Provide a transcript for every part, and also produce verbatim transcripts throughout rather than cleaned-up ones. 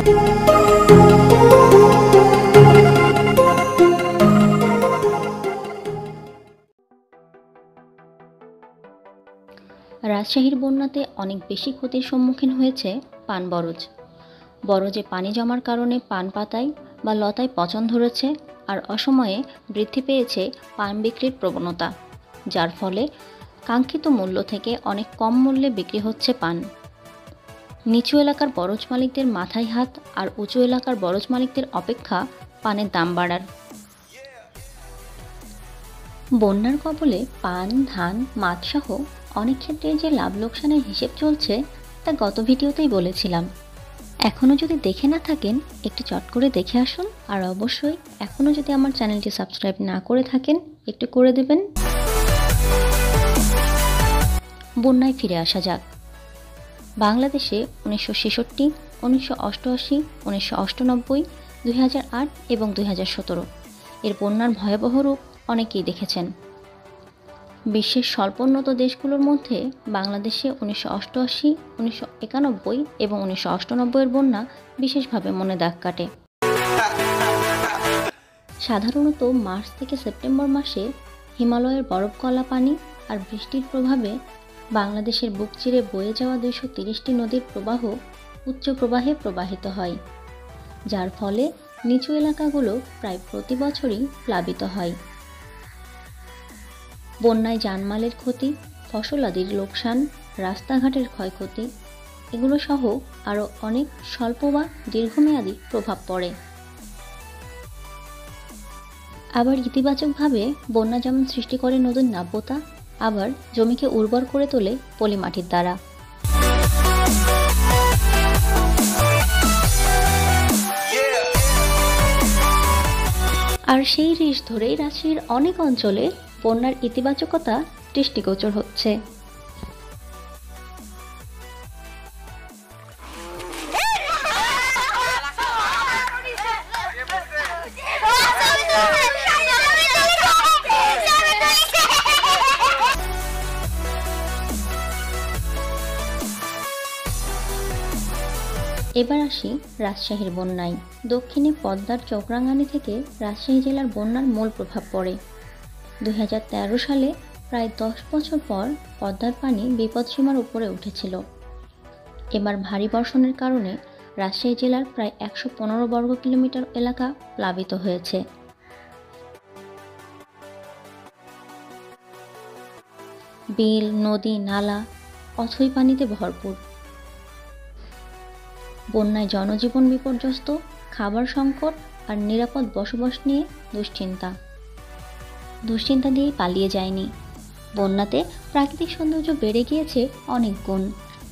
রাজশাহীর বন্যাতে অনেক বেশি ক্ষতির সম্মুখীন হয়েছে পান বরজ। বরজে পানি জমার কারণে পান পাতায় বা লতায় পচন ধরেছে, আর অসময়ে বৃদ্ধি পেয়েছে পান বিক্রির প্রবণতা, যার ফলে কাঙ্ক্ষিত মূল্য থেকে অনেক কম মূল্যে বিক্রি হচ্ছে পান। নিচু এলাকার বরজ মালিকদের মাথায় হাত, আর উঁচু এলাকার বরজ মালিকদের অপেক্ষা পানের দাম বাড়ার। বন্যার কবলে পান, ধান, মাছসহ অনেক ক্ষেত্রে যে লাভ লোকসানের হিসেব চলছে তা গত ভিডিওতেই বলেছিলাম। এখনও যদি দেখে না থাকেন একটু চট করে দেখে আসুন, আর অবশ্যই এখনও যদি আমার চ্যানেলটি সাবস্ক্রাইব না করে থাকেন একটু করে দেবেন। বন্যায় ফিরে আসা যাক। বাংলাদেশে উনিশশো ছেষট্টি, উনিশশো অষ্টআশি, উনিশশো অষ্টানব্বই, দুই হাজার আট এবং দুই হাজার সতেরো এর বন্যার ভয়াবহ রূপ অনেকেই দেখেছেন। বিশ্বের স্বল্পোন্নত দেশগুলোর মধ্যে বাংলাদেশে উনিশশো অষ্টআশি, উনিশশো একানব্বই এবং উনিশশো অষ্টানব্বই এর বন্যা বিশেষভাবে মনে দাগ কাটে। সাধারণত মার্চ থেকে সেপ্টেম্বর মাসে হিমালয়ের বরফ গলা পানি আর বৃষ্টির প্রভাবে বাংলাদেশের বুক চিরে বয়ে যাওয়া দুইশো তিরিশটি নদীর প্রবাহ উচ্চ প্রবাহে প্রবাহিত হয়, যার ফলে নিচু এলাকাগুলো প্রায় প্রতি বছরই প্লাবিত হয়। বন্যায় জানমালের ক্ষতি, ফসলাদির লোকসান, রাস্তাঘাটের ক্ষয়ক্ষতি এগুলো সহ আরও অনেক স্বল্প বা দীর্ঘমেয়াদী প্রভাব পড়ে। আবার ইতিবাচকভাবে বন্যা যেমন সৃষ্টি করে নদীর নাব্যতা, আবার জমিকে উর্বর করে তোলে পলি মাটির দ্বারা। আর সেই রেশ ধরেই রাজশাহীর অনেক অঞ্চলে বন্যার ইতিবাচকতা দৃষ্টিগোচর হচ্ছে। এবার আসি রাজশাহীর বন্যায়। দক্ষিণে পদ্মার চৌরাঙ্গানি থেকে রাজশাহী জেলার বন্যার মূল প্রভাব পড়ে। দুই হাজার তেরো সালে প্রায় দশ বছর পর পদ্মার পানি বিপদসীমার উপরে উঠেছিল। এবার ভারী বর্ষণের কারণে রাজশাহী জেলার প্রায় একশো পনেরো বর্গ কিলোমিটার এলাকা প্লাবিত হয়েছে। বিল, নদী, নালা অথই পানিতে ভরপুর। বন্যায় জনজীবন বিপর্যস্ত, খাবার সংকট আর নিরাপদ বসবাস নিয়ে দুশ্চিন্তা। দুশ্চিন্তা দিয়েই পালিয়ে যায়নি, বন্যাতে প্রাকৃতিক সৌন্দর্য বেড়ে গিয়েছে অনেক গুণ।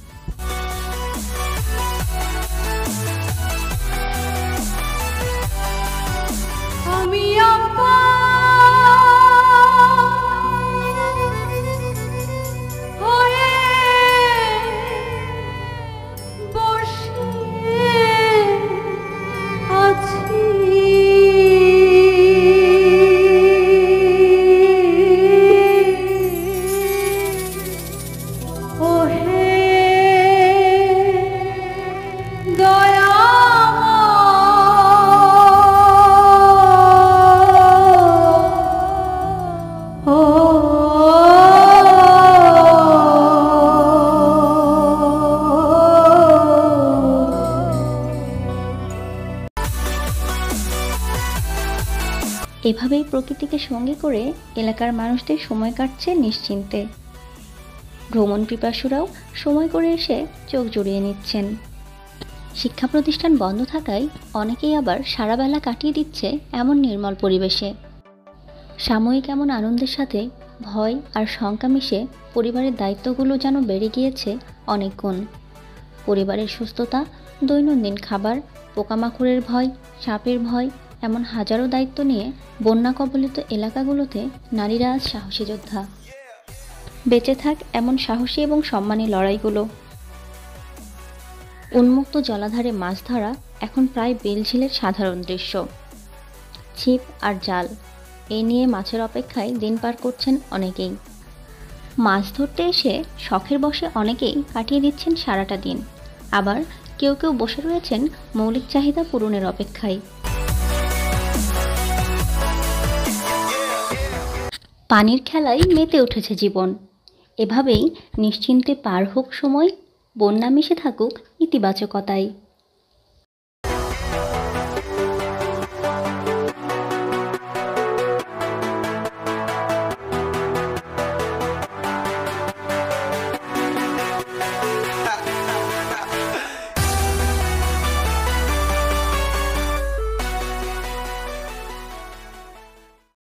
এভাবেই প্রকৃতিকে সঙ্গে করে এলাকার মানুষদের সময় কাটছে নিশ্চিন্তে। ভ্রমণ পিপাসুরাও সময় করে এসে চোখ জুড়িয়ে নিচ্ছেন। শিক্ষা প্রতিষ্ঠান বন্ধ থাকায় অনেকেই আবার সারা বেলা কাটিয়ে দিচ্ছে এমন নির্মল পরিবেশে। সাময়িক এমন আনন্দের সাথে ভয় আর শঙ্কা মিশে পরিবারের দায়িত্বগুলো যেন বেড়ে গিয়েছে অনেক গুণ। পরিবারের সুস্থতা, দৈনন্দিন খাবার, পোকামাকড়ের ভয়, সাপের ভয় এমন হাজারো দায়িত্ব নিয়ে বন্যা কবলিত এলাকাগুলোতে নারীরা আজ সাহসী যোদ্ধা। বেঁচে থাক এমন সাহসী এবং সম্মানী লড়াইগুলো। উন্মুক্ত জলাধারে মাছ ধরা এখন প্রায় বেলঝিলের সাধারণ দৃশ্য। ছিপ আর জাল এই নিয়ে মাছের অপেক্ষায় দিন পার করছেন অনেকেই। মাছ ধরতে এসে শখের বশে অনেকেই কাটিয়ে দিচ্ছেন সারাটা দিন, আবার কেউ কেউ বসে রয়েছেন মৌলিক চাহিদা পূরণের অপেক্ষায়। পানির খেলায় মেতে উঠেছে জীবন। এভাবেই নিশ্চিন্তে পার হোক সময়, বন্যা মিশে থাকুক ইতিবাচকতায়।